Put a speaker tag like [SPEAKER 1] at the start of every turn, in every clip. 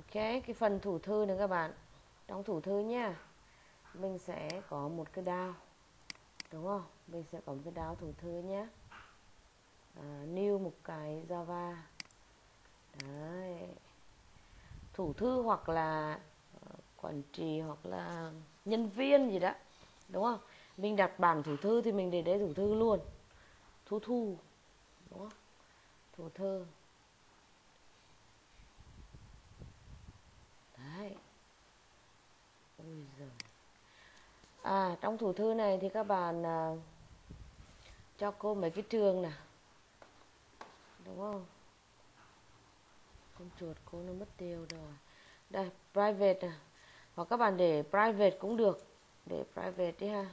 [SPEAKER 1] cái phần thủ thư này các bạn, trong thủ thư nha, mình sẽ có một cái DAO, đúng không? Mình sẽ có một cái DAO thủ thư nhé. New một cái Java. Đấy. Thủ thư hoặc là quản trị hoặc là nhân viên gì đó, đúng không? Mình đặt bản thủ thư thì mình để đấy thủ thư luôn. Thu, đúng không? Thủ thư. Đấy. Ôi giời. Trong thủ thư này thì các bạn cho cô mấy cái trường nè, đúng không? Con chuột cô nó mất tiêu rồi. Đây, private nè, hoặc các bạn để private cũng được, để private đi ha.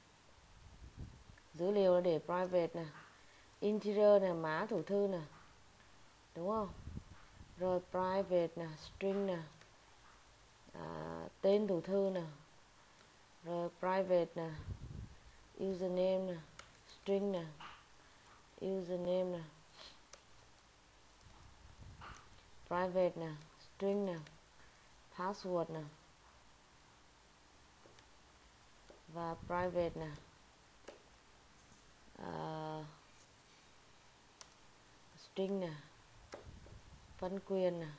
[SPEAKER 1] Dữ liệu là để private nè, integer nè, mã thủ thư nè, đúng không? Rồi private nè, string nè, tên thủ thư nè, rồi private nè, username nè, string nè, username nè, private nè, string nè, password nè, và private nè, string nè, phân quyền nè.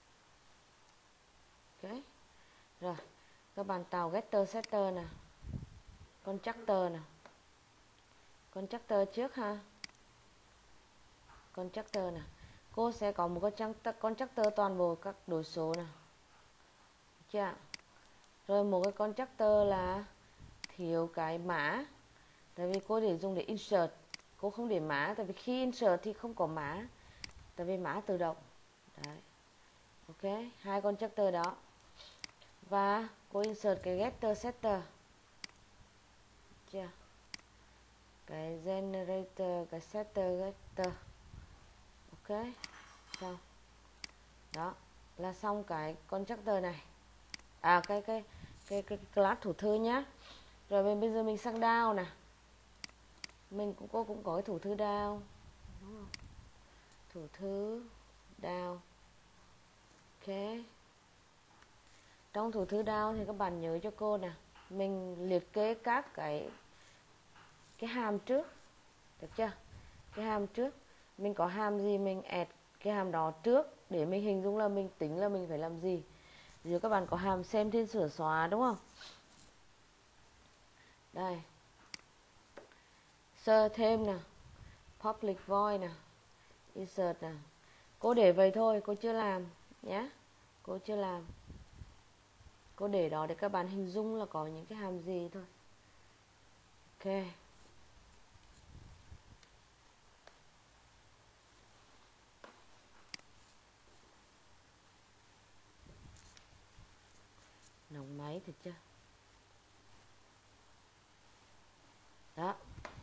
[SPEAKER 1] Ok. Rồi, các bạn tạo getter setter nè, constructor nè. Constructor trước ha. Constructor nè. Cô sẽ có một constructor toàn bộ các đối số nè. Chưa? Rồi một cái constructor là thiếu cái mã. Tại vì cô để dùng để insert, cô không để mã, tại vì khi insert thì không có mã, tại vì mã tự động. Đấy. Ok, hai constructor đó. Và cô insert cái getter setter. Chưa? Cái generator, cái setter getter. Ok, xong. Đó, là xong cái constructor này. Cái class thủ thư nhá. Rồi bây giờ mình sang DAO nè. Cô cũng có cái thủ thư DAO. Đúng không? Thủ thư DAO. Ok. Trong thủ thư DAO thì các bạn nhớ cho cô nè, mình liệt kê các cái hàm trước. Được chưa? Cái hàm trước, mình có hàm gì mình add cái hàm đó trước để mình hình dung là mình tính là mình phải làm gì. Ví dụ các bạn có hàm xem thêm sửa xóa, đúng không? Đây. Search thêm nè, public void nè, insert nè. Cô để vậy thôi, cô chưa làm nhé. Cô chưa làm. Cô để đó để các bạn hình dung là có những cái hàm gì thôi. Ok. Nóng máy thật chưa? Đó.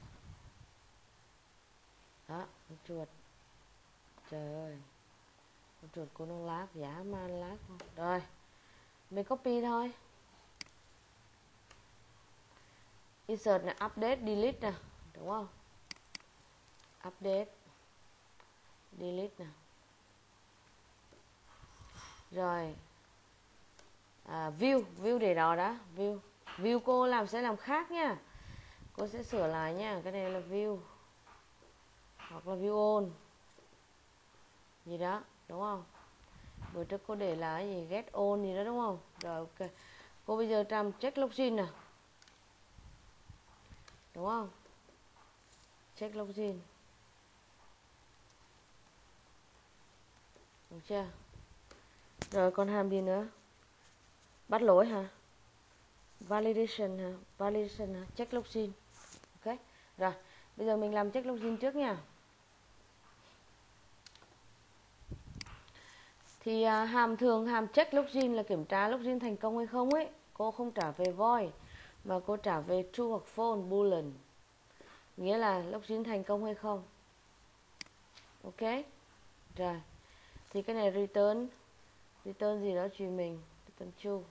[SPEAKER 1] Đó, con chuột. Trời ơi. Con chuột cô nó lag, dã man lag không? Rồi. Mình copy thôi. Insert này, update, delete nè, đúng không? Update, delete nè. Rồi. View để đó đã, view cô sẽ làm khác nha. Cô sẽ sửa lại nha. Cái này là view hoặc là view all gì đó, đúng không? Bữa trước cô để là gì get all gì đó, đúng không? Rồi ok. Cô bây giờ làm check login nè, đúng không? Check login, được chưa? Rồi còn hàm gì nữa? Bắt lỗi hả? Validation hả? Validation hả? Check login. Ok. Rồi, bây giờ mình làm check login trước nha. Thì hàm check login là kiểm tra login thành công hay không ấy. Cô không trả về void mà cô trả về true hoặc false boolean. Nghĩa là login thành công hay không. Ok. Rồi. Thì cái này return gì đó tùy mình, return true.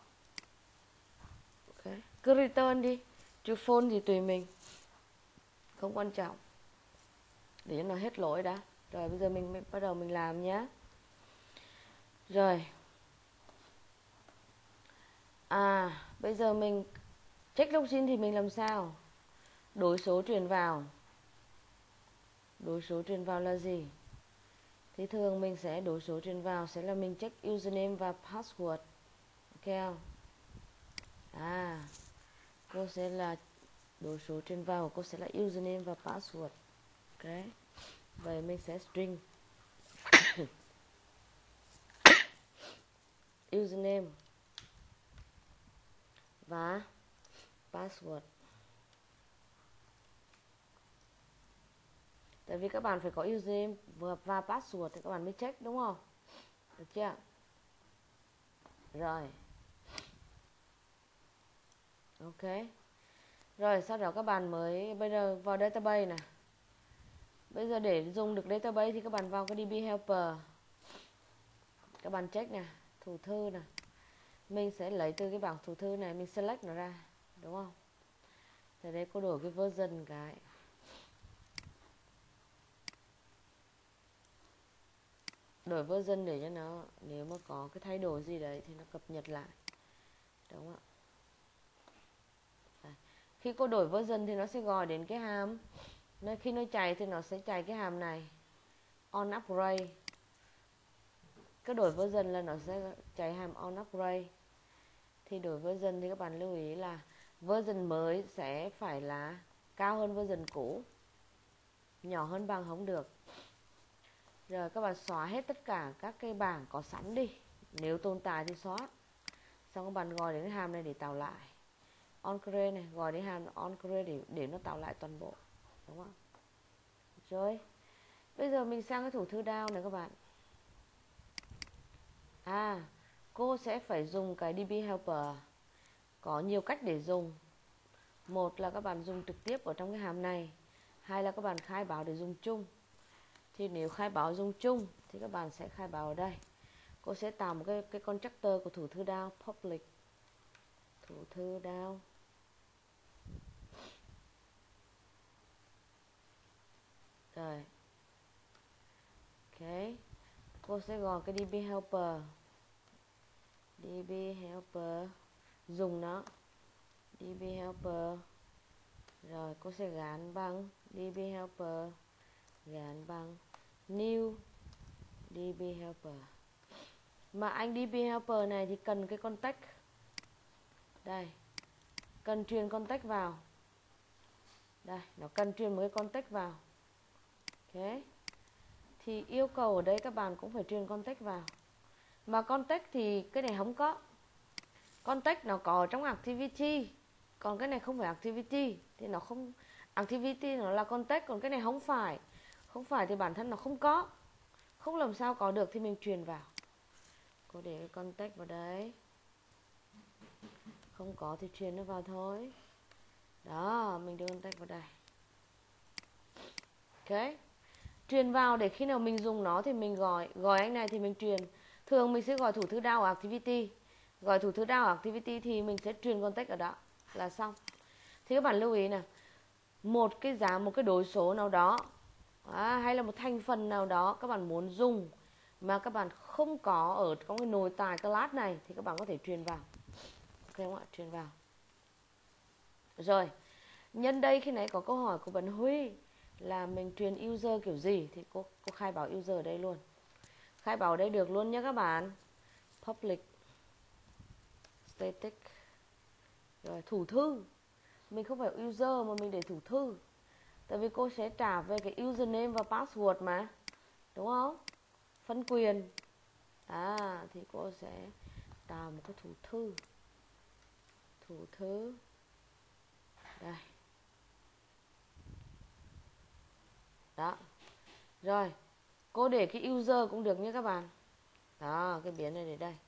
[SPEAKER 1] Ok. Cứ return đi, true false gì tùy mình. Không quan trọng. Để nó hết lỗi đã. Rồi bây giờ mình bắt đầu mình làm nhé. Rồi. Bây giờ mình check login thì mình làm sao? Đối số truyền vào. Đối số truyền vào là gì? Thì thường mình sẽ đối số truyền vào sẽ là mình check username và password. Ok không? Cô sẽ là đối số truyền vào của cô sẽ là username và password. Ok. Vậy mình sẽ string username và password. Tại vì các bạn phải có username và password thì các bạn mới check, đúng không? Được chưa? Rồi. Ok. Rồi sau đó các bạn mới bây giờ vào database này. Bây giờ để dùng được database thì các bạn vào cái DB helper. Các bạn check nè, thủ thư nè. Mình sẽ lấy từ cái bảng thủ thư này, mình select nó ra, đúng không? Từ đây cô đổi cái version cái. Đổi version để cho nó, nếu mà có cái thay đổi gì đấy thì nó cập nhật lại. Đúng không ạ? Khi cô đổi version thì nó sẽ gọi đến cái hàm. Khi nó chạy thì nó sẽ chạy cái hàm này, on upgrade. Cái đổi version là nó sẽ chạy hàm on upgrade. Thì đổi version thì các bạn lưu ý là version mới sẽ phải là cao hơn version cũ, nhỏ hơn bằng không được. Rồi các bạn xóa hết tất cả các cái bảng có sẵn đi, nếu tồn tại thì xóa. Xong các bạn gọi đến cái hàm này để tạo lại on create này, gọi đến hàm on create để nó tạo lại toàn bộ, đúng không? Rồi bây giờ mình sang cái thủ thư down này các bạn. Cô sẽ phải dùng cái DB helper. Có nhiều cách để dùng. Một là các bạn dùng trực tiếp ở trong cái hàm này, hai là các bạn khai báo để dùng chung. Thì nếu khai báo dùng chung thì các bạn sẽ khai báo ở đây. Cô sẽ tạo một cái constructor của thủ thư down, public thủ thư down. Rồi. Ok. Cô sẽ gọi cái DB helper. DB helper dùng nó. DB helper. Rồi cô sẽ gắn bằng DB helper, gắn bằng new DB helper. Mà anh DB helper này thì cần cái contact. Đây. Cần truyền contact vào. Đây, nó cần truyền một cái contact vào. Ok. Thì yêu cầu ở đây các bạn cũng phải truyền contact vào. Mà contact thì cái này không có. Contact nó có ở trong activity. Còn cái này không phải activity. Thì nó không. Activity nó là contact. Còn cái này không phải. Không phải thì bản thân nó không có. Không làm sao có được thì mình truyền vào. Cô để cái contact vào đấy. Không có thì truyền nó vào thôi. Đó, mình đưa contact vào đây. Ok. Truyền vào để khi nào mình dùng nó thì mình gọi anh này thì mình truyền. Thường mình sẽ gọi thủ thư down ở activity. Gọi thủ thư down ở activity thì mình sẽ truyền contact ở đó là xong. Thì các bạn lưu ý nè, một cái đối số nào đó hay là một thành phần nào đó các bạn muốn dùng mà các bạn không có ở trong cái nội tại class này thì các bạn có thể truyền vào. Ok không ạ? Truyền vào. Rồi, nhân đây khi nãy có câu hỏi của bạn Huy là mình truyền user kiểu gì thì cô khai báo user ở đây luôn. Khai báo ở đây được luôn nhé các bạn. Public static. Rồi thủ thư. Mình không phải user mà mình để thủ thư. Tại vì cô sẽ trả về cái username và password mà. Đúng không? Phân quyền. Thì cô sẽ tạo một cái thủ thư. Thủ thư. Đây. Đó. Rồi. Cô để cái user cũng được nhé các bạn. Đó, cái biến này để đây.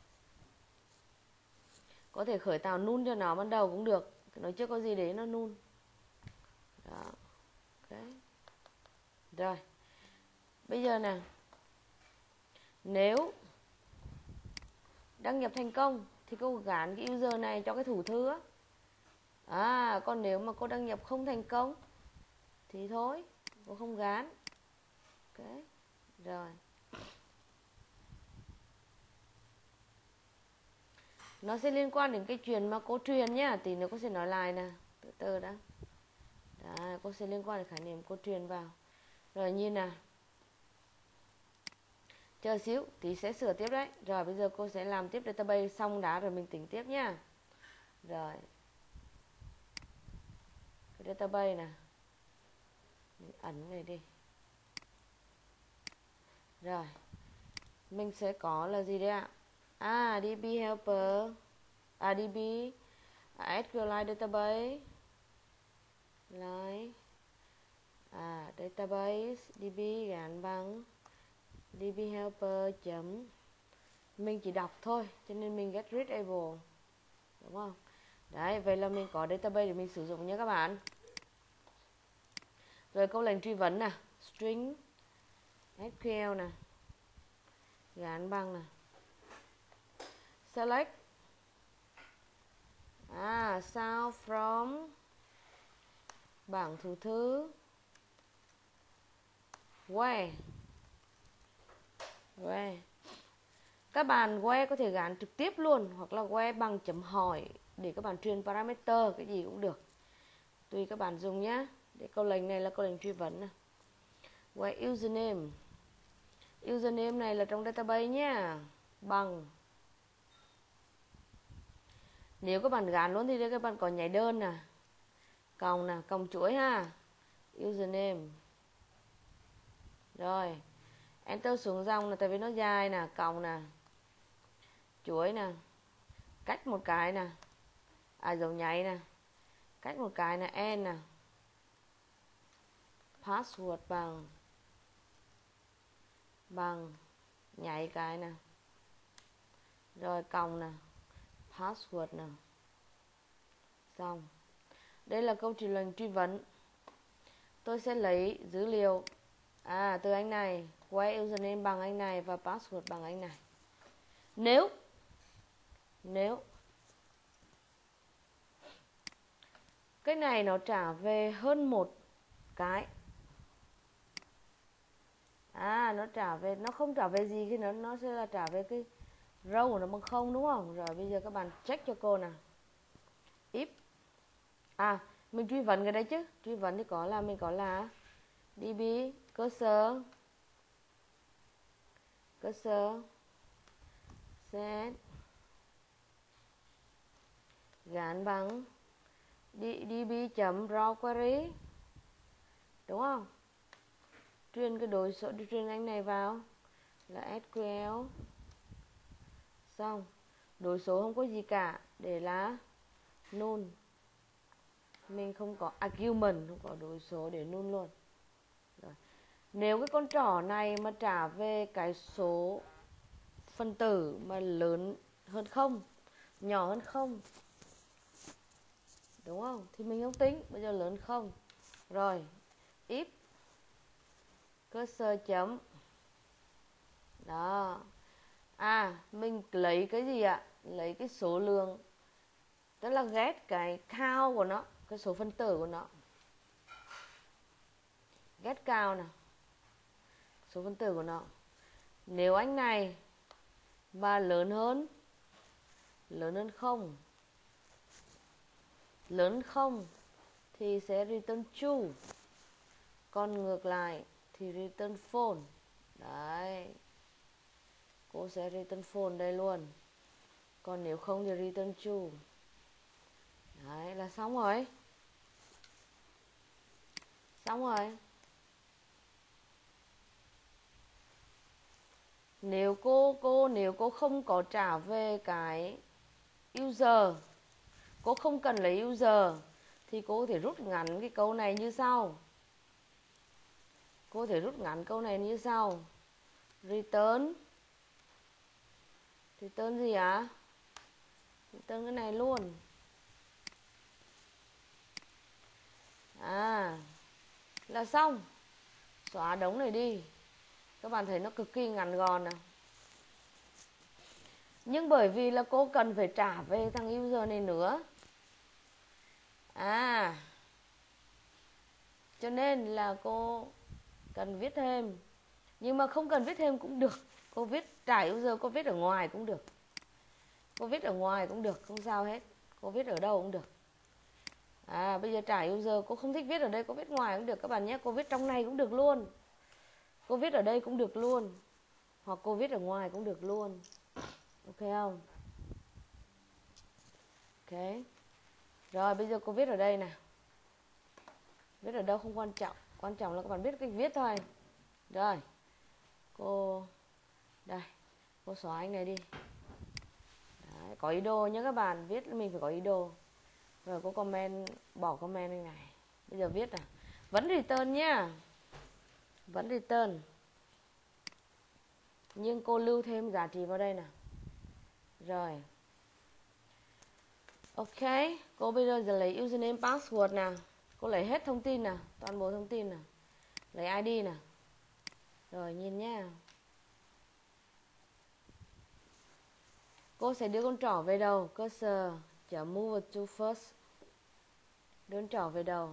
[SPEAKER 1] Có thể khởi tạo null cho nó ban đầu cũng được. Nó chưa có gì để nó null. Đó. Ok. Rồi. Bây giờ nè. Nếu đăng nhập thành công thì cô gắn cái user này cho cái thủ thư á. Còn nếu mà cô đăng nhập không thành công thì thôi, cô không gắn. Ok. Rồi. Nó sẽ liên quan đến cái chuyện mà cô truyền nhá. Tí nữa cô sẽ nói lại nè. Từ từ đã. Đấy, cô sẽ liên quan đến khái niệm cô truyền vào. Rồi nhìn nè. Chờ xíu, tí sẽ sửa tiếp đấy. Rồi bây giờ cô sẽ làm tiếp database xong đã rồi mình tính tiếp nhá. Rồi. Cái database nè. Mình ấn này đi. Rồi. Mình sẽ có là gì đấy ạ? DB helper. DB SQLite database. Lại. Database DB gắn bằng DB helper chấm. Mình chỉ đọc thôi cho nên mình get readable. Đúng không? Đấy, vậy là mình có database để mình sử dụng nhé các bạn. Rồi câu lệnh truy vấn nè, string SQL nè, gắn bằng nè, select sound from bảng thủ thư where. Các bạn where có thể gắn trực tiếp luôn hoặc là where bằng chấm hỏi để các bạn truyền parameter, cái gì cũng được, tùy các bạn dùng nhé. Để câu lệnh này là câu lệnh truy vấn này. Where username này là trong database nhá, bằng. Nếu các bạn gắn luôn thì các bạn có nhảy đơn nè, còng chuỗi ha, username. Rồi enter xuống dòng là tại vì nó dài nè, còng nè, chuỗi nè, cách một cái nè, dấu nháy nè, cách một cái nè, n nè, password bằng nháy cái nè, rồi còng nè, password nè, xong. Đây là câu trả lệnh truy vấn. Tôi sẽ lấy dữ liệu từ anh này, where username bằng anh này và password bằng anh này. Nếu cái này nó trả về hơn một cái, nó không trả về gì khi nó sẽ là trả về cái row của nó bằng 0 đúng không? Rồi bây giờ các bạn check cho cô nào. If mình truy vấn cái đấy chứ. Truy vấn thì mình có là DB cơ sở set gắn bằng db.raw query. Đúng không? Truyền cái đối số, truyền anh này vào là SQL. Xong. Đối số không có gì cả, để là null. Mình không có argument, không có đối số để null luôn. Rồi. Nếu cái con trỏ này mà trả về cái số phân tử mà lớn hơn 0, nhỏ hơn 0, đúng không? Thì mình không tính, bây giờ lớn 0. Rồi, if cursor chấm. Đó. Mình lấy cái gì ạ? Lấy cái số lượng, tức là get cái count của nó, cái số phân tử của nó. Get count nào, số phân tử của nó. Nếu anh này mà lớn hơn 0, lớn 0 thì sẽ return true, còn ngược lại thì return false. Đấy, cô sẽ return false đây luôn, còn nếu không thì return true. Đấy là xong rồi. Nếu cô không có trả về cái user, cô không cần lấy user, thì cô có thể rút ngắn cái câu này như sau. Return gì ạ? Return cái này luôn. Là xong. Xóa đống này đi. Các bạn thấy nó cực kỳ ngắn gọn nào. Nhưng bởi vì là cô cần phải trả về thằng user này nữa, cho nên là cô cần viết thêm. Nhưng mà không cần viết thêm cũng được, cô viết trả user, cô viết ở ngoài cũng được. Cô viết ở ngoài cũng được, không sao hết. Cô viết ở đâu cũng được. Bây giờ trả user, cô không thích viết ở đây, cô viết ngoài cũng được các bạn nhé. Cô viết trong này cũng được luôn. Cô viết ở đây cũng được luôn. Hoặc cô viết ở ngoài cũng được luôn. Ok không? Ok. Rồi bây giờ cô viết ở đây nè. Viết ở đâu không quan trọng. Quan trọng là các bạn biết cách viết thôi. Rồi. Cô đây. Cô xóa anh này đi. Đấy, có ý đồ nhé các bạn. Viết mình phải có ý đồ. Rồi cô comment, bỏ comment này này. Bây giờ viết vẫn return nhá. Vẫn return. Nhưng cô lưu thêm giá trị vào đây nè. Rồi. Ok. Cô bây giờ lấy username password nè. Cô lấy hết thông tin nè. Toàn bộ thông tin nè. Lấy ID nè. Rồi nhìn nha. Cô sẽ đưa con trỏ về đầu. Cursor move to first. Đưa con trỏ về đầu.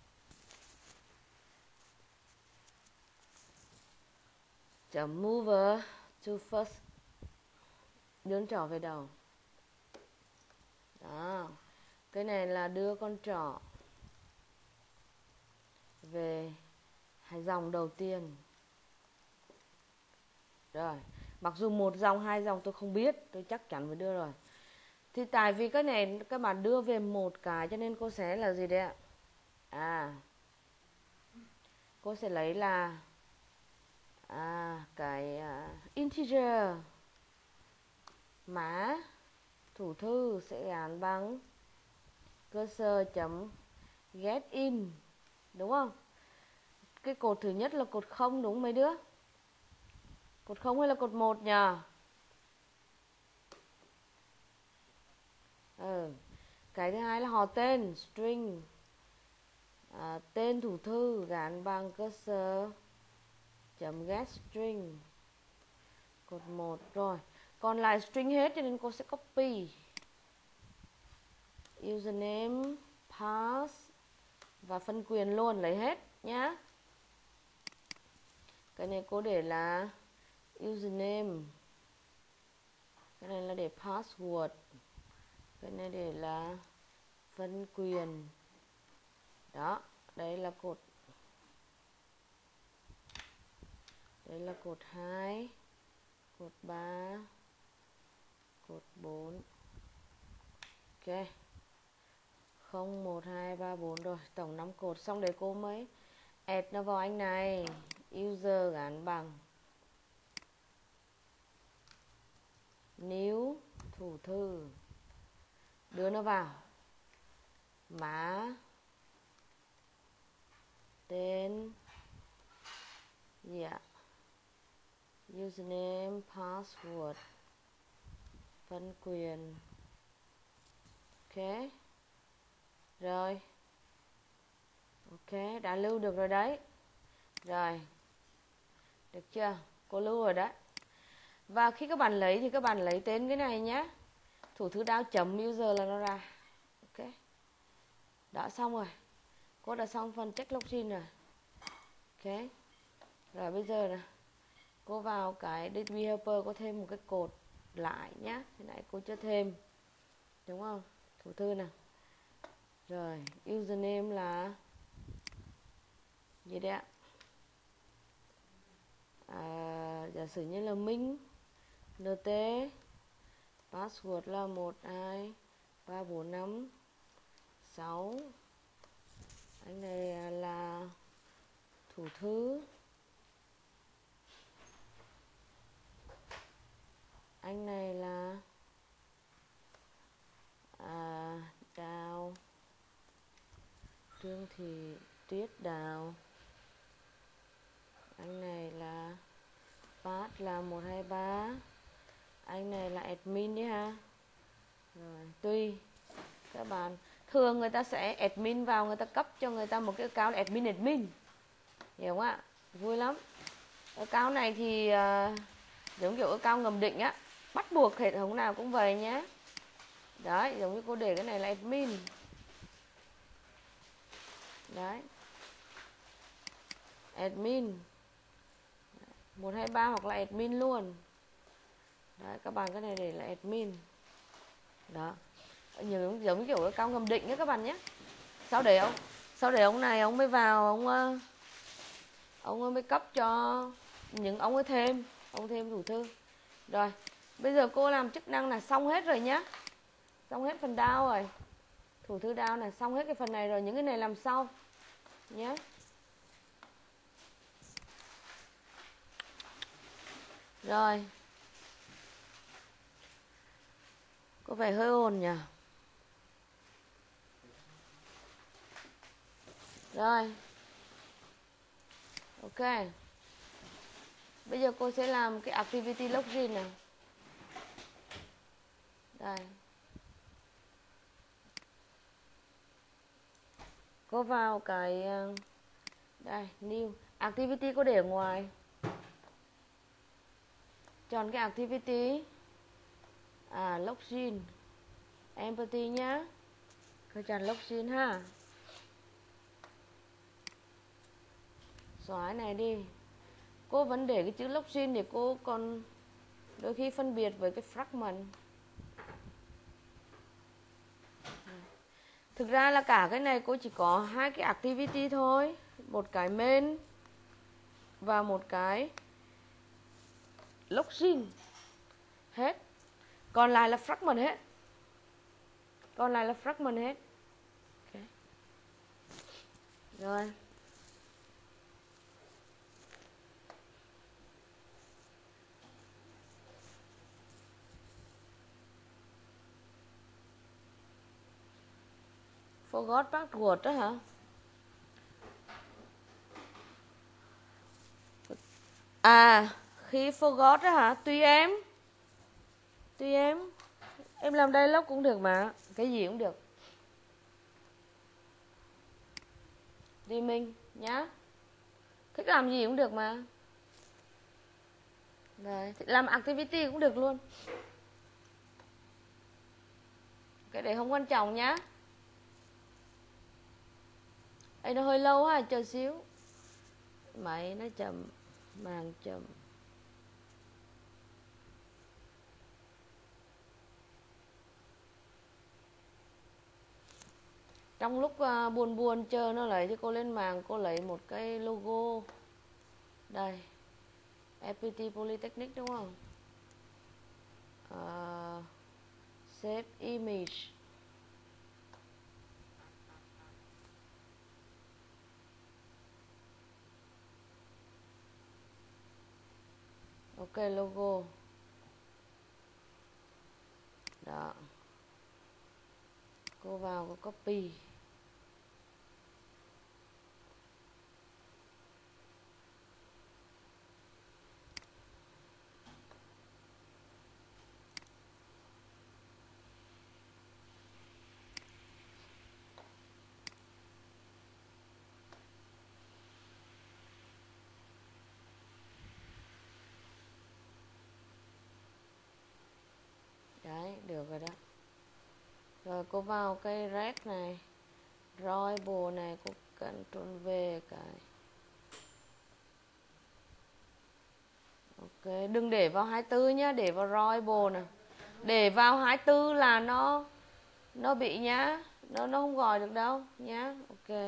[SPEAKER 1] Move to first. Đưa con trỏ về đầu. Đó. Cái này là đưa con trỏ về hai dòng đầu tiên. Rồi. Mặc dù một dòng, hai dòng tôi không biết, tôi chắc chắn phải đưa rồi. Thì tại vì cái này các bạn đưa về một cái cho nên cô sẽ là gì đấy ạ? Cô sẽ lấy là cái integer mã thủ thư sẽ gắn bằng cursor chấm get in, đúng không? Cái cột thứ nhất là cột 0 đúng mấy đứa? Cột 0 hay là cột 1 nhỉ? Cái thứ hai là họ tên string, tên thủ thư gắn bằng cursor chấm get string, cột 1 rồi. Còn lại string hết cho nên cô sẽ copy username, pass và phân quyền luôn, lấy hết nhá. Cái này cô để là username, cái này là để password, cái này để là phân quyền. Đó, đây là cột, đây là cột 2, cột 3, cột 4. Ok. 0, 1, 2, 3, 4 rồi. Tổng 5 cột. Xong để cô mới add nó vào anh này. User gắn bằng new thủ thư. Đưa nó vào. Mã, tên, gì ạ? Username, password, phân quyền. Ok. Rồi. Ok, đã lưu được rồi đấy. Rồi. Được chưa? Cô lưu rồi đấy. Và khi các bạn lấy thì các bạn lấy tên cái này nhé. Thủ thư đao chấm user là nó ra. Ok. Đã xong rồi. Cô đã xong phần check login rồi. Ok. Rồi bây giờ nè, cô vào cái database helper, có thêm một cái cột lại nhé. Thế này cô chưa thêm, đúng không? Thủ thư nè. Rồi username là gì đấy ạ? Giả sử như là Minh NT. Password là 1, 2, 3, 4, 5, 6. Anh này là thủ thư. Anh này là Đào, Trương Thị Tuyết Đào. Anh này là Phát là 1, 2, 3. Anh này là admin đi ha. Rồi, tùy các bạn. Thường người ta sẽ admin vào, người ta cấp cho người ta một cái account admin. Hiểu không ạ? Vui lắm. Account này thì giống kiểu account ngầm định á. Bắt buộc hệ thống nào cũng vậy nhé. Đấy, giống như cô để cái này là admin. Đấy. Admin 1, 2, 3 hoặc là admin luôn. Đấy, các bạn cái này để là admin. Đó, giống kiểu cái cao ngầm định nhé các bạn nhé. Sau đấy ông này ông mới vào, ông mới cấp cho những ông ấy thêm, ông thêm thủ thư. Rồi bây giờ cô làm chức năng là xong hết rồi nhá, xong hết phần down rồi, thủ thư down là xong hết cái phần này rồi, những cái này làm sau nhé. Rồi, có vẻ hơi ồn nhỉ. Rồi, ok. Bây giờ cô sẽ làm cái activity login này. Đây. Cô vào cái đây, new activity, cô để ở ngoài. Chọn cái activity login empathy nhá. Cô chọn login ha. Xóa này đi. Cô vẫn để cái chữ login để cô còn đôi khi phân biệt với cái fragment. Thực ra là cả cái này cô chỉ có hai cái activity thôi, một cái main và một cái login hết, còn lại là fragment hết, okay. Rồi forgot password đó hả? Khi forgot đó hả? Tùy em làm dialog cũng được mà, cái gì cũng được, tùy mình nhá, thích làm gì cũng được mà. Đấy, làm activity cũng được luôn, cái đấy không quan trọng nhá. Ê, nó hơi lâu ha, chờ xíu, máy nó chậm, màn chậm. Trong lúc buồn chờ nó lấy, thì cô lên mạng cô lấy một cái logo đây, FPT Polytechnic đúng không? Save image. Ok, logo đó, cô vào cô copy. Đấy, được rồi đó. Rồi cô vào cái red này, drawable này, cô Ctrl V cái. Ok, đừng để vào 24 nhá, để vào drawable nè. Để vào 24 là nó bị nhá, nó không gọi được đâu nhá. Ok.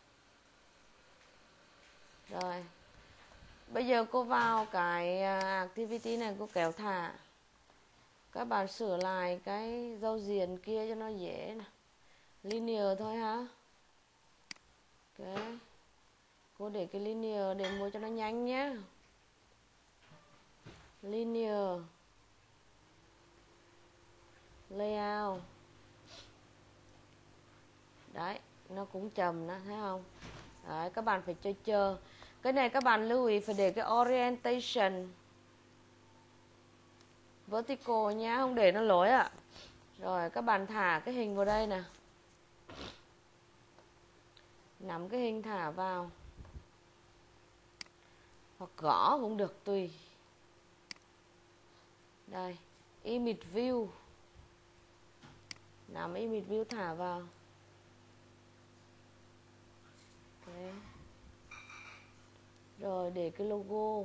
[SPEAKER 1] Rồi. Bây giờ cô vào cái activity này, cô kéo thả. Các bạn sửa lại cái giao diện kia cho nó dễ nè. Linear thôi ha. Ok. Cô để cái linear để mua cho nó nhanh nhé. Linear layout. Đấy, nó cũng chầm đó, thấy không? Đấy, các bạn phải chơi. Cái này các bạn lưu ý phải để cái orientation vertical nhá, không để nó lỗi ạ. Rồi các bạn thả cái hình vào đây nè. Nắm cái hình thả vào. Hoặc gõ cũng được, tùy. Đây, image view. Nắm image view thả vào. Okay. Rồi để cái logo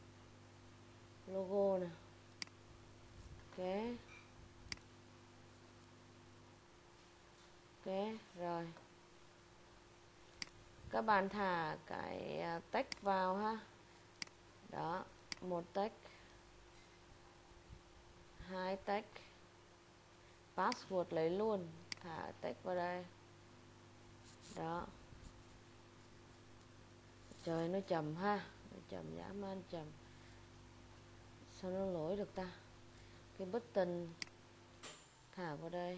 [SPEAKER 1] nè. Ok. Ok, rồi. Các bạn thả cái text vào ha. Đó, một text, hai text, password lấy luôn, thả text vào đây. Đó. Trời nó chậm ha, nó chậm dã man chậm. Sao nó lỗi được ta? Cái button thả vào đây.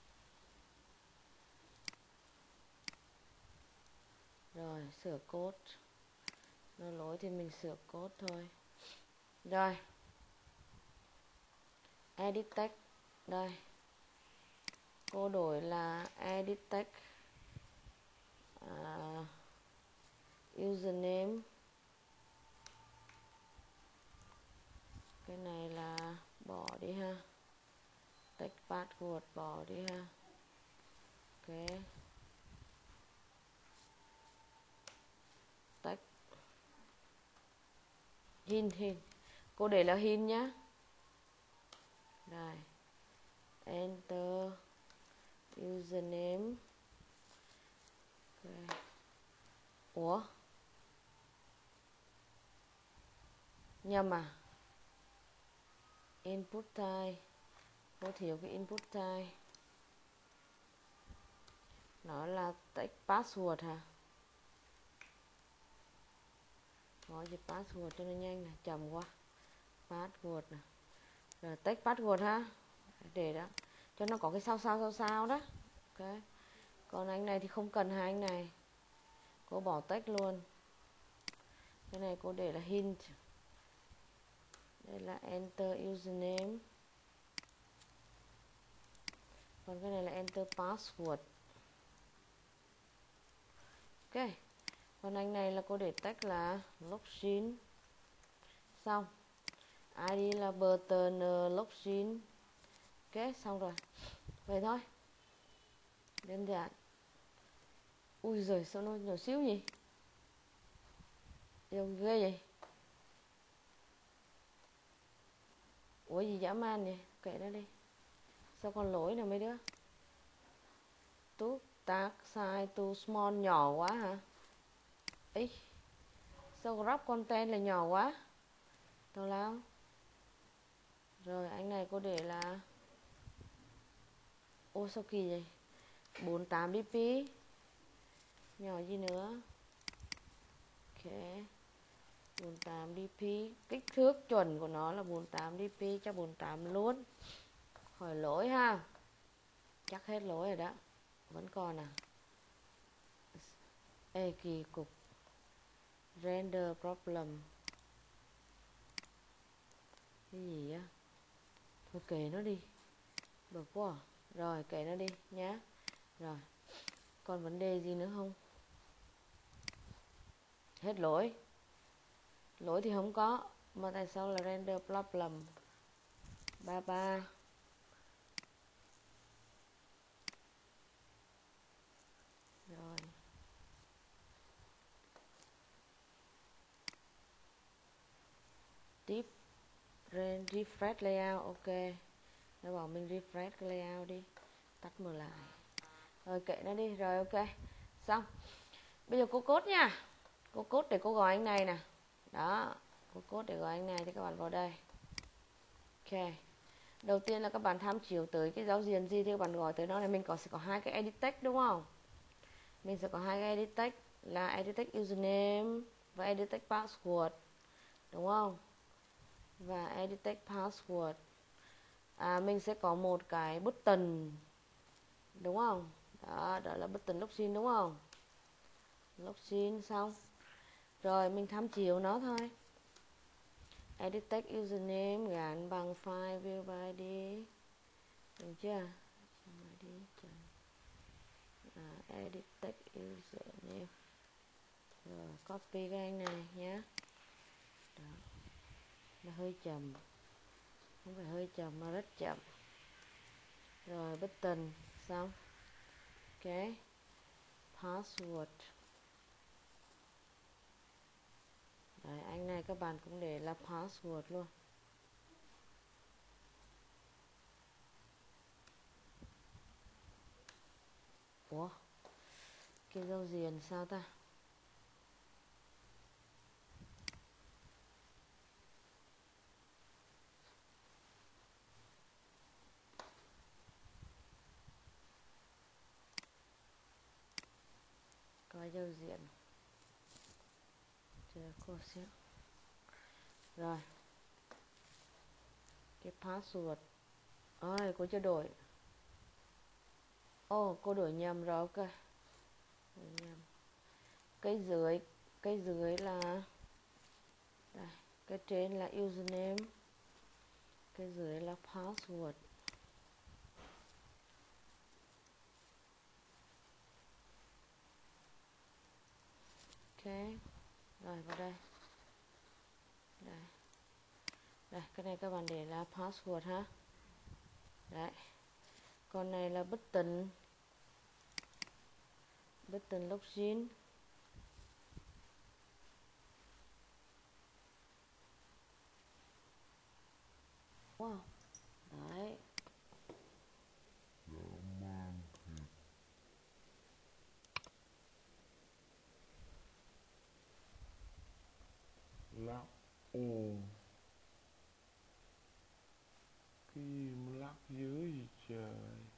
[SPEAKER 1] Rồi, sửa code. Nó lỗi thì mình sửa code thôi. Rồi. Edit text. Đây. Cô đổi là edit text. Username. Cái này là bỏ đi ha. Text password bỏ đi ha. Ok. Text. Hint. Cô để là hint nhá. Đây. Enter username. Okay. Ủa? Nhầm à? Input type. Cô thiếu cái input type. Nó là text password hả? Nói chữ password cho nó nhanh này, chậm quá. Password nè. Rồi text password ha. Để đó. Cho nó có cái sao đó. Ok. Còn anh này thì không cần hai anh này. Cô bỏ text luôn. Cái này cô để là hint. Đây là enter username. Còn cái này là enter password. Ok. Còn anh này là cô để text là login. Xong. ID là button login. Ok, xong rồi. Vậy thôi. Đơn giản. Ui giời, sao nó nhỏ xíu nhỉ? Điều ghê vậy? Ủa gì dã man nhỉ? Kệ nó đi. Sao còn lỗi nào mấy đứa? Too tag size too small, nhỏ quá hả? Ý. Sao crop content là nhỏ quá? Tào lao. Rồi anh này cô để là, ô sao kỳ vậy? 48 dp. Nhỏ gì nữa? Ok. 48 dp. Kích thước chuẩn của nó là 48 dp, cho 48 luôn. Khỏi lỗi ha. Chắc hết lỗi rồi đó. Vẫn còn à? Ê kỳ cục. Render problem. Cái gì á? Thôi kệ nó đi. Được quá à? Rồi kệ nó đi nhá. Rồi. Còn vấn đề gì nữa không? Hết lỗi. Lỗi thì không có. Mà tại sao là render problem? 33. Rồi. Tiếp. Refresh layout. Ok. Nó bảo mình refresh cái layout đi. Tắt mở lại. Rồi kệ nó đi. Rồi ok. Xong. Bây giờ cô code nha. Cô code để cô gọi anh này nè. Đó. Cô code để gọi anh này thì các bạn vào đây. Ok. Đầu tiên là các bạn tham chiếu tới cái giao diện gì thì các bạn gọi tới nó này. Mình sẽ có hai cái edit text đúng không? Mình sẽ có hai cái edit text là edit text username và edit text password. Đúng không? Và edit text password. Mình sẽ có một cái button. Đúng không? Đó là button login đúng không? Login xong. Rồi mình tham chiếu nó thôi. Edit text username gắn bằng file view by id. Được chưa? Edit text username. Rồi copy cái anh này nhé. Đó. Nó hơi chậm. Không phải hơi chậm mà rất chậm. Rồi button xong. Ok. Password. Đấy, anh này các bạn cũng để là password luôn. cái giao diện sao ta? Coi giao diện. Chờ cô xem. Rồi. Cái password. Ôi, cô chưa đổi. Cô đổi nhầm rồi, ok. Đổi nhầm. Cái dưới là đây, cái trên là username, cái dưới là password. Ok. Rồi vào đây. Đây. Đây, cái này các bạn để là password ha. Đấy. Con này là button login. Wow. Đấy.
[SPEAKER 2] Lắc kim lắc dưới gì trời.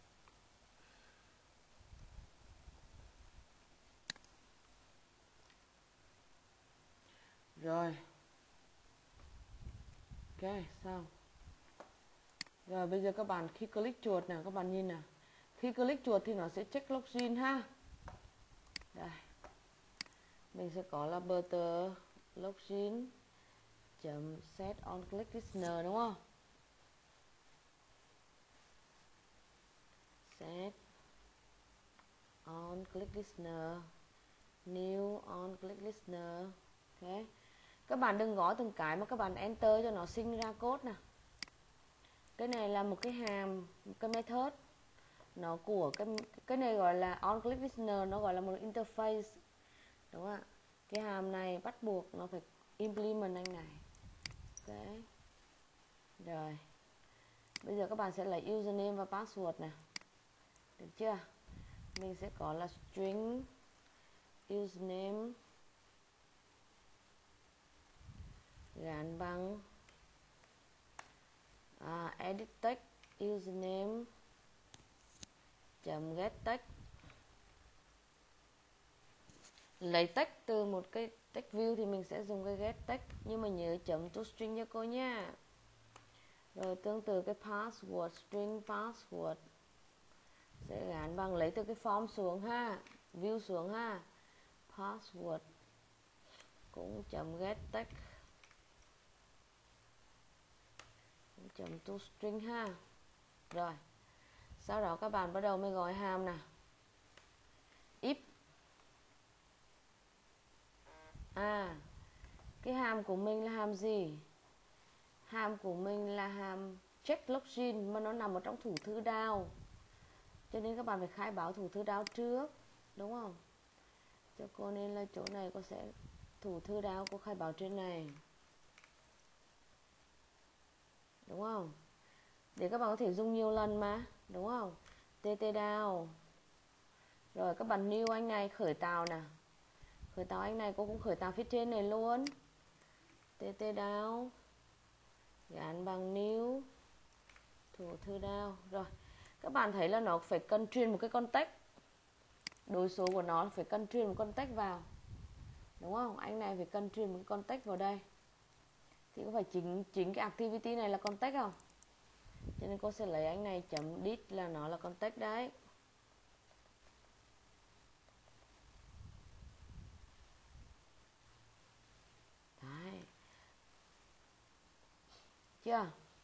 [SPEAKER 1] Rồi. Ok, xong. Rồi bây giờ các bạn khi click chuột nè, các bạn nhìn nè. Khi click chuột thì nó sẽ check login ha. Đây. Mình sẽ có là butter login set on click listener đúng không? Set on click listener, new on click listener. Ok. Các bạn đừng gõ từng cái mà các bạn enter cho nó sinh ra code nè. Cái này là một cái hàm, một cái method. Nó của cái này gọi là on click listener, nó gọi là một interface. Đúng không ạ? Cái hàm này bắt buộc nó phải implement anh này. Ok. Rồi. Bây giờ các bạn sẽ lấy username và password nè. Được chưa? Mình sẽ có là string username gắn bằng edit text username get text. Lấy text từ một cái text view thì mình sẽ dùng cái get text, nhưng mà nhớ chấm toString cho cô nha. Rồi tương tự cái password, string password sẽ gắn bằng lấy từ cái form xuống ha, view xuống ha. Password cũng chấm get text, cũng chấm toString ha. Rồi. Sau đó các bạn bắt đầu mới gọi hàm nè. If cái hàm của mình là hàm gì? Hàm của mình là hàm check login mà nó nằm ở trong thủ thư down. Cho nên các bạn phải khai báo thủ thư down trước, đúng không? Cho cô nên là chỗ này cô sẽ thủ thư down cô khai báo trên này. Đúng không? Để các bạn có thể dùng nhiều lần mà, đúng không? TT down. Rồi các bạn new anh này khởi tạo nè. Khởi tạo anh này cô cũng khởi tạo phía trên này luôn. TT down gắn bằng new thủ thư down. Rồi các bạn thấy là nó phải cần truyền một cái context, đối số của nó phải cần truyền một context vào, đúng không? Anh này phải cần truyền một cái context vào đây thì có phải chính cái activity này là context không? Cho nên cô sẽ lấy anh này chấm dit là nó là context đấy. Đấy. Chưa?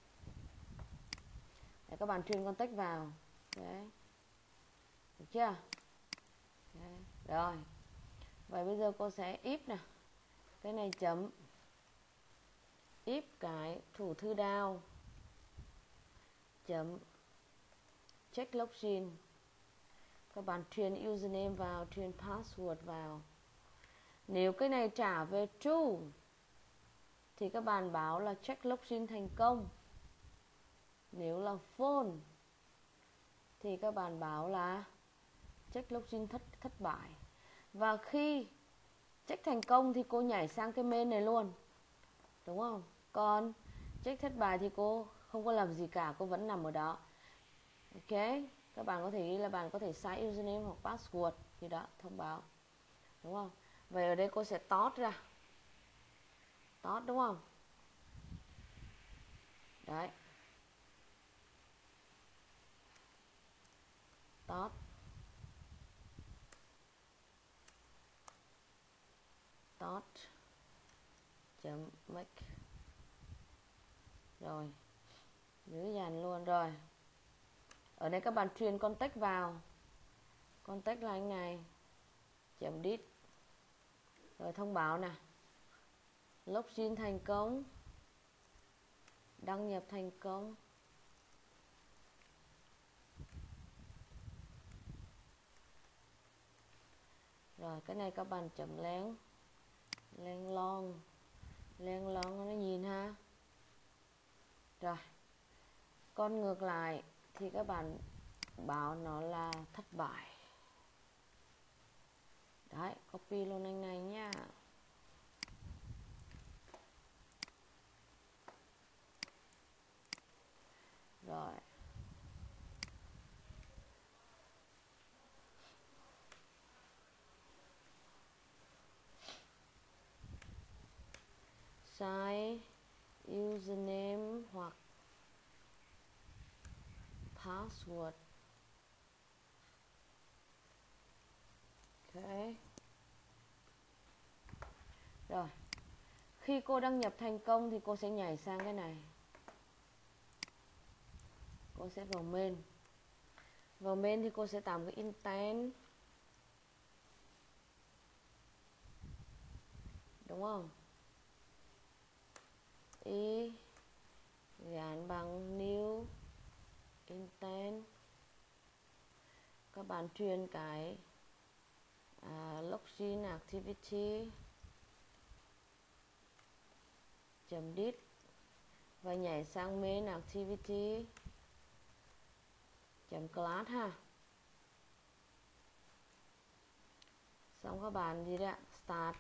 [SPEAKER 1] Để các bạn truyền context vào. Đấy. Được chưa? Đấy. Rồi. Vậy bây giờ cô sẽ if nè. Cái này chấm if cái thủ thư down chấm check login. Các bạn truyền username vào, truyền password vào. Nếu cái này trả về true thì các bạn báo là check login thành công. Nếu là false thì các bạn báo là check login thất bại. Và khi check thành công thì cô nhảy sang cái main này luôn, đúng không? Còn check thất bại thì cô không có làm gì cả, cô vẫn nằm ở đó. Ok, các bạn có thể nghĩ là bạn có thể sai username hoặc password thì đó, thông báo, đúng không? Vậy ở đây cô sẽ tót ra, tót đúng không? Đấy, tót, tót chấm make, rồi giữ dàn luôn. Rồi ở đây các bạn truyền contact vào, contact là anh này, chấm dit, rồi thông báo nè, login thành công, đăng nhập thành công. Rồi cái này các bạn chấm len, len lon nó nhìn ha. Rồi còn ngược lại thì các bạn báo nó là thất bại. Đấy, copy luôn anh này nha. Rồi sai username hoặc password. Ok. Rồi khi cô đăng nhập thành công thì cô sẽ nhảy sang cái này, cô sẽ vào main. Vào main thì cô sẽ tạo một cái intent, đúng không? Y gắn bằng new intent. Các bạn truyền cái login activity chấm dit và nhảy sang main activity chấm class ha. Xong các bạn gì đấy, start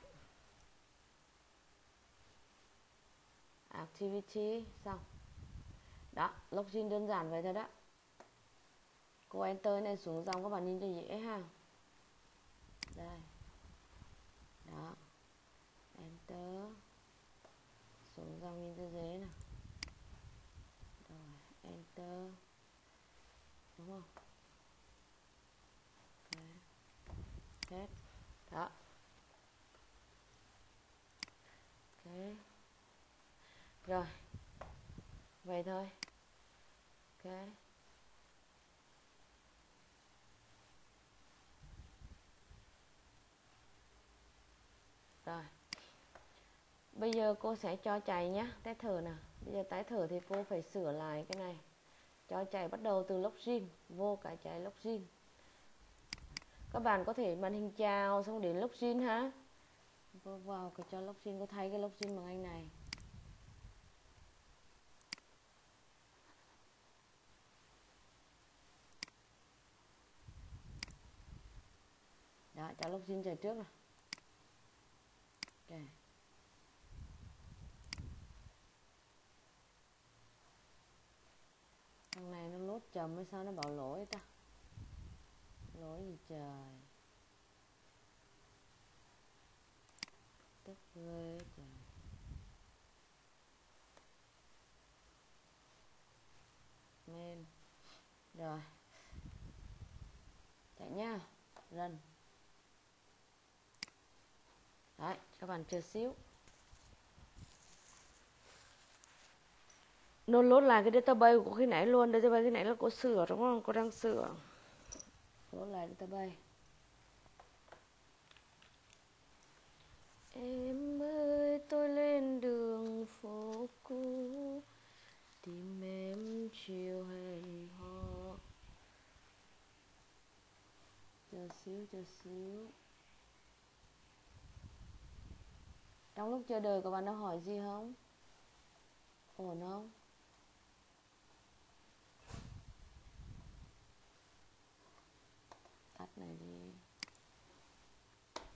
[SPEAKER 1] activity, xong đó, login đơn giản vậy thôi đó. Cô enter này xuống dòng các bạn nhìn cho dễ ha. Đây đó, enter xuống dòng nhìn cho dễ nè. Rồi enter, đúng không? Hết đó. Ok, rồi vậy thôi. Ok, rồi bây giờ cô sẽ cho chạy nhé, test thử nào. Bây giờ test thử thì cô phải sửa lại cái này, cho chạy bắt đầu từ login, vô cái chạy login. Các bạn có thể màn hình chào xong đến login ha. Cô vào cái cho login, cô thay cái login bằng anh này. Đó, cho login chạy trước rồi. Ok. Thằng này nó lốt chậm hay sao nó bảo lỗi ta? Lỗi gì trời, tức ghê trời. Men rồi chạy nha, run. Đấy, các bạn chờ xíu. Nó load lại cái database của khi nãy luôn. Database khi nãy là cô sửa đúng không? Cô đang sửa. Load lại database. Em ơi tôi lên đường phố cũ tìm em chiều hay ho. Chờ xíu. Trong lúc chờ đợi các bạn đã hỏi gì không? Ổn không? Tắt này đi.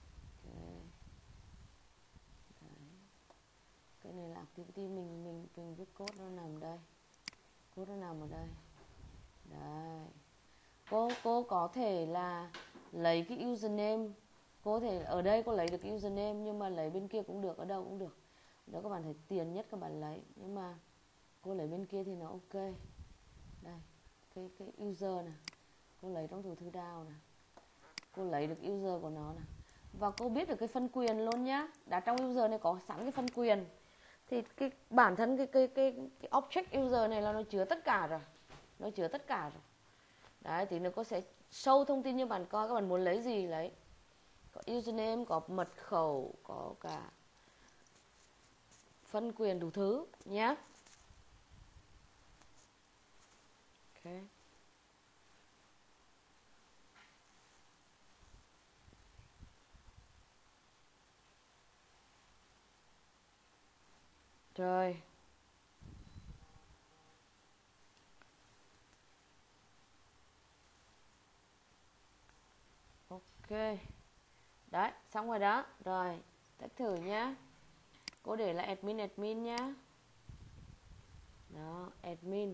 [SPEAKER 1] thì mình viết code nó nằm đây, code nó nằm ở đây. Đấy, cô có thể là lấy cái username, cô có thể ở đây cô lấy được cái username, nhưng mà lấy bên kia cũng được, ở đâu cũng được. Nếu các bạn thấy tiền nhất các bạn lấy, nhưng mà cô lấy bên kia thì nó ok. Đây, cái user này, cô lấy trong tủ thư DAO này, cô lấy được user của nó này, và cô biết được cái phân quyền luôn nhá. Đã trong user này có sẵn cái phân quyền, thì cái bản thân cái object user này là nó chứa tất cả rồi, nó chứa tất cả rồi. Đấy, thì nó có sẽ show thông tin như bạn coi, các bạn muốn lấy gì lấy, có username, có mật khẩu, có cả phân quyền đủ thứ nhé. Ok. Rồi. Ok. Đấy, xong rồi đó. Rồi, test thử nhá. Cô để là admin nhá. Đó, admin.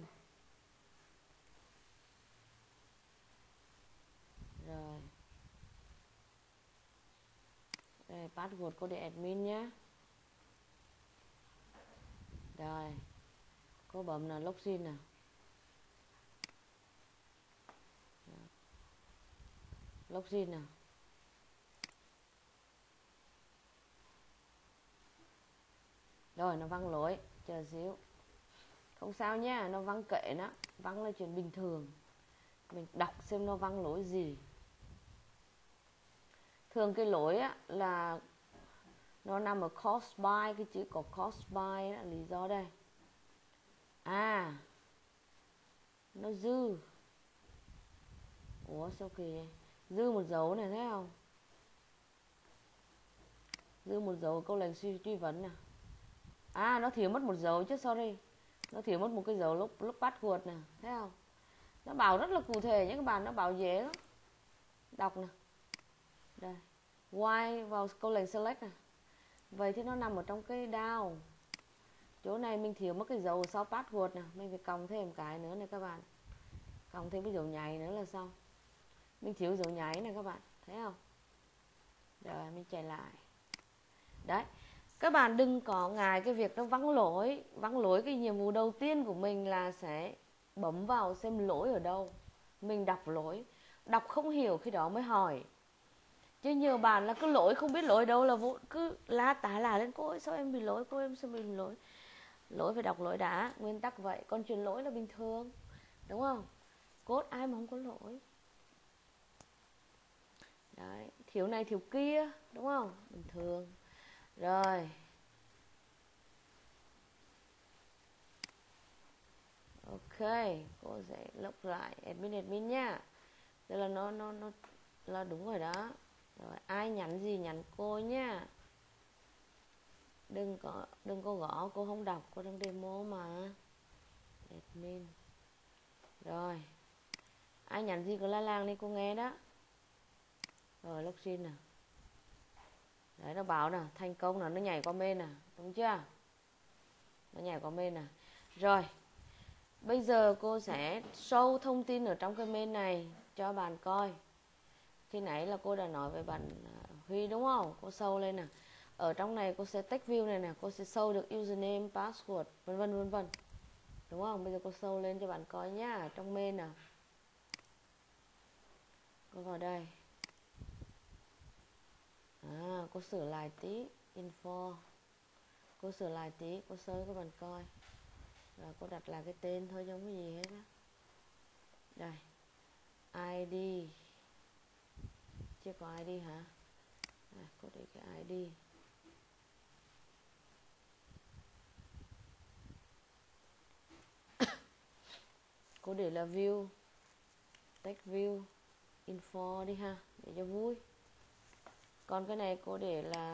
[SPEAKER 1] Rồi. Đây, password cô để admin nhá. Rồi. Cô bấm là login nào. Login nào. Rồi, nó văng lỗi. Chờ xíu. Không sao nhá, nó văng kệ nó. Văng là chuyện bình thường. Mình đọc xem nó văng lỗi gì. Thường cái lỗi á, là nó nằm ở cost by, cái chữ có cost by là lý do đây. À, nó dư. Ủa sao kỳ vậy? Dư một dấu này thấy không? Dư một dấu câu lệnh truy vấn nè. À, nó thiếu mất một dấu chứ, sorry. Nó thiếu mất một cái dấu lúc password nè, thấy không? Nó bảo rất là cụ thể nhé các bạn, nó bảo dễ lắm. Đọc nè. Đây. Why vào câu lệnh select nè. Vậy thì nó nằm ở trong cái down. Chỗ này mình thiếu mất cái dấu sau password nè, mình phải cộng thêm cái nữa này các bạn. Cộng thêm cái dấu nháy nữa là xong. Mình thiếu dấu nháy này các bạn, thấy không? Rồi mình chạy lại. Đấy, các bạn đừng có ngại cái việc nó vắng lỗi. Vắng lỗi, cái nhiệm vụ đầu tiên của mình là sẽ bấm vào xem lỗi ở đâu. Mình đọc lỗi, đọc không hiểu khi đó mới hỏi. Chứ nhiều bạn là cứ lỗi không biết lỗi đâu là cứ la tá là lên, cô ơi sao em bị lỗi, cô em sao bị lỗi. Lỗi phải đọc lỗi đã, nguyên tắc vậy. Còn chuyện lỗi là bình thường, đúng không? Code ai mà không có lỗi. Đấy, thiếu này thiếu kia, đúng không? Bình thường. Rồi. Ok, cô sẽ log lại admin nhá. Đây là nó là đúng rồi đó. Rồi, ai nhắn gì nhắn cô nhá. Đừng có gõ, cô không đọc, cô đang demo mà. Admin. Rồi. Ai nhắn gì cứ la làng đi cô nghe đó. Rồi login nè. Đấy, nó bảo nè, thành công là nó nhảy qua main nè, đúng chưa? Nó nhảy qua main nè. Rồi. Bây giờ cô sẽ show thông tin ở trong cái main này cho bạn coi. Khi nãy là cô đã nói với bạn Huy đúng không? Cô show lên nè. Ở trong này cô sẽ text view này nè, cô sẽ show được username, password, vân vân. Đúng không? Bây giờ cô show lên cho bạn coi nhá, trong main nè. Cô vào đây. À, cô sửa lại tí info. Cô sửa lại tí, cô show cho các bạn coi. Rồi cô đặt lại cái tên thôi chứ không có gì hết á. Đây. ID. Chưa có ID hả? Đây, cô để cái ID. Cô để là view, text view, info đi ha, để cho vui. Còn cái này cô để là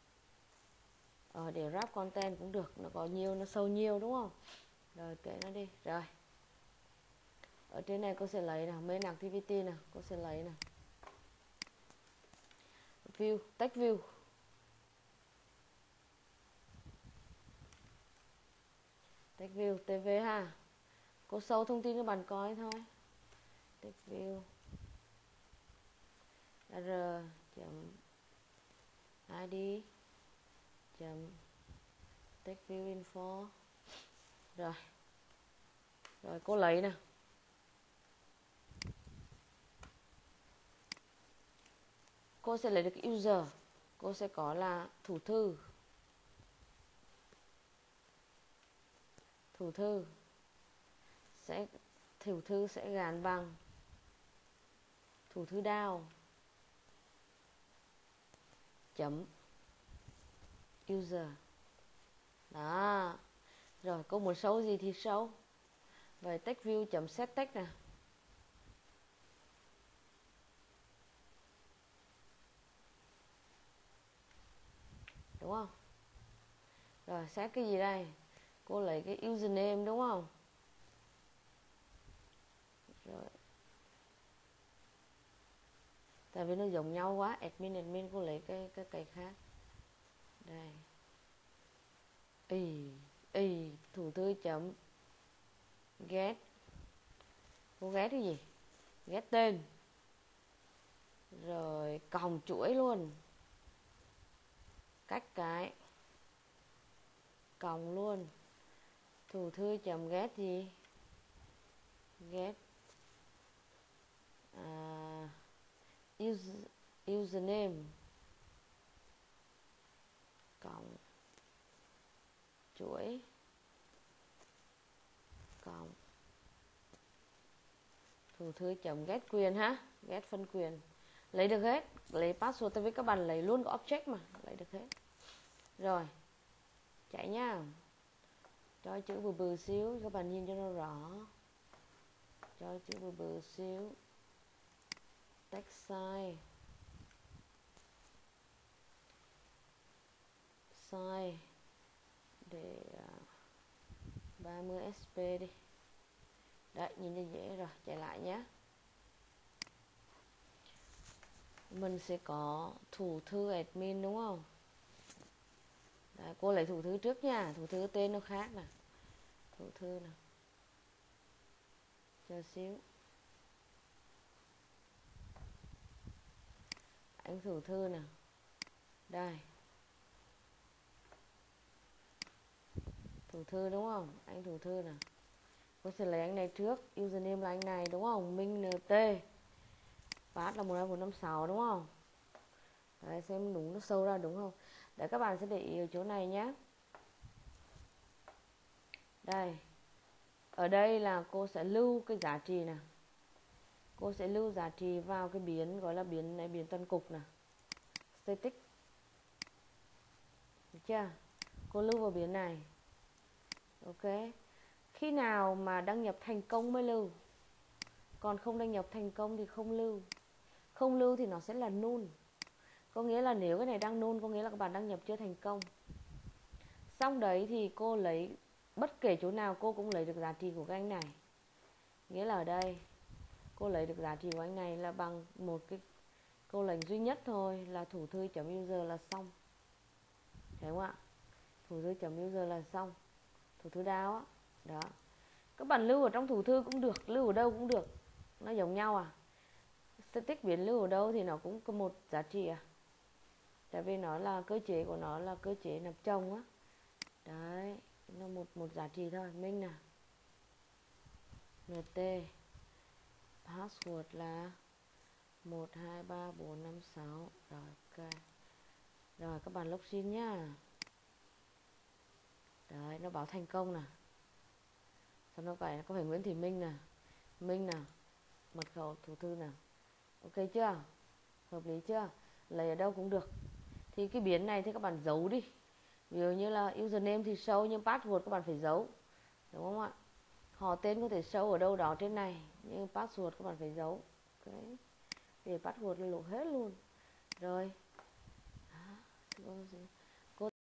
[SPEAKER 1] để wrap content cũng được, nó có nhiều, nó sâu nhiều đúng không? Rồi kệ nó đi. Rồi. Ở trên này cô sẽ lấy nào, main activity nào, cô sẽ lấy nào. View, text view. Text view TV ha. Cô sâu thông tin cho bạn coi thôi. Text view r chấm id chấm text view info. Rồi cô lấy nè. Cô sẽ lấy được cái user. Cô sẽ có là thủ thư. Thủ thư sẽ gắn bằng thủ thư down chấm user. Đó. Rồi cô muốn show gì thì show. Vậy text view chấm set text nè. Đúng không? Rồi set cái gì đây? Cô lấy cái username đúng không? Rồi. Tại vì nó giống nhau quá, admin cô lấy cái khác. Đây. Thủ thư chấm get. Cô get cái gì? Get tên. Rồi còng chuỗi luôn. Cách cái còng luôn. Thủ thư chấm get gì? Get username cộng chuỗi cộng thủ thư chấm get quyền ha, get phân quyền. Lấy được hết, lấy password tại vì các bạn lấy luôn có object mà, lấy được hết. Rồi chạy nha, cho chữ bự bự xíu các bạn nhìn cho nó rõ, cho chữ bự bự xíu. Text size để 30 sp đi. Đấy, nhìn cho dễ rồi, chạy lại nhé. Mình sẽ có thủ thư admin đúng không? Đấy, cô lấy thủ thư trước nha, thủ thư tên nó khác nè. Thủ thư nè. Chờ xíu. Anh thủ thư nè. Đây. Thủ thư đúng không? Anh thủ thư nè. Cô sẽ lấy anh này trước, username là anh này đúng không? Minh NT. Pass là 12456 đúng không? Đấy, xem đúng nó sâu ra đúng không? Để các bạn sẽ để ý ở chỗ này nhé. Đây. Ở đây là cô sẽ lưu cái giá trị nè. Cô sẽ lưu giá trị vào cái biến gọi là biến này, biến toàn cục nè. Static. Được chưa? Cô lưu vào biến này. Ok. Khi nào mà đăng nhập thành công mới lưu. Còn không đăng nhập thành công thì không lưu. Không lưu thì nó sẽ là null. Có nghĩa là nếu cái này đang null có nghĩa là các bạn đăng nhập chưa thành công. Xong đấy thì cô lấy bất kể chỗ nào cô cũng lấy được giá trị của cái anh này. Nghĩa là ở đây cô lấy được giá trị của anh này là bằng một cái câu lệnh duy nhất thôi là thủ thư chấm user là xong. Thấy không ạ? Thủ thư chấm user là xong. Thủ thư down á. Đó. Các bạn lưu ở trong thủ thư cũng được, lưu ở đâu cũng được. Nó giống nhau à. Static biến lưu ở đâu thì nó cũng có một giá trị à. Tại vì nó là cơ chế của nó là cơ chế nạp chồng á. Đấy, nó một giá trị thôi. Minh nè. NT. Password là 123456. Rồi ok. Rồi các bạn login nhá. Đấy, nó báo thành công nè. Xong nó có phải Nguyễn Thị Minh nè. Minh nè. Mật khẩu thủ thư nè. Ok chưa? Hợp lý chưa? Lấy ở đâu cũng được. Thì cái biến này thì các bạn giấu đi. Ví dụ như là username thì show nhưng password các bạn phải giấu. Đúng không ạ? Họ tên có thể show ở đâu đó trên này, nhưng password các bạn phải giấu. Ok. Để password lộ hết luôn. Rồi.